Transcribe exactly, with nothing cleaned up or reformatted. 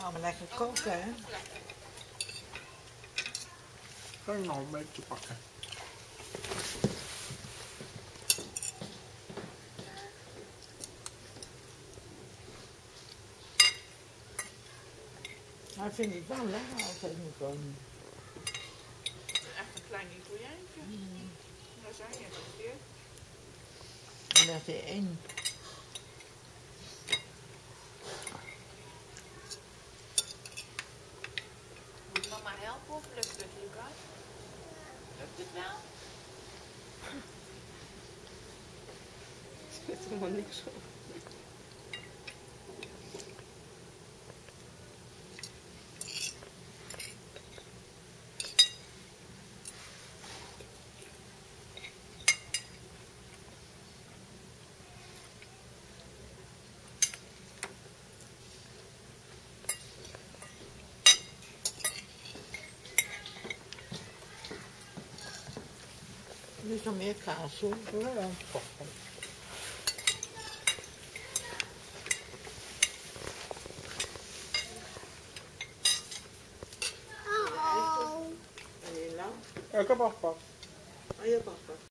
allemaal lekker koken, hè? Ga ik nog een beetje pakken. Maar ik vind het wel lekker altijd moet komen. Echt een klein Italiaantje. Mm. Daar zijn je gekeerd. En dat is één. Moet mama helpen of lukt het, Lucas? Lukt het wel? Er zit helemaal niks op. Er is nog meer kaas, hoor. Ja, toch. En je nou? Ja, ik heb afgepakt. Oh, je hebt afgepakt.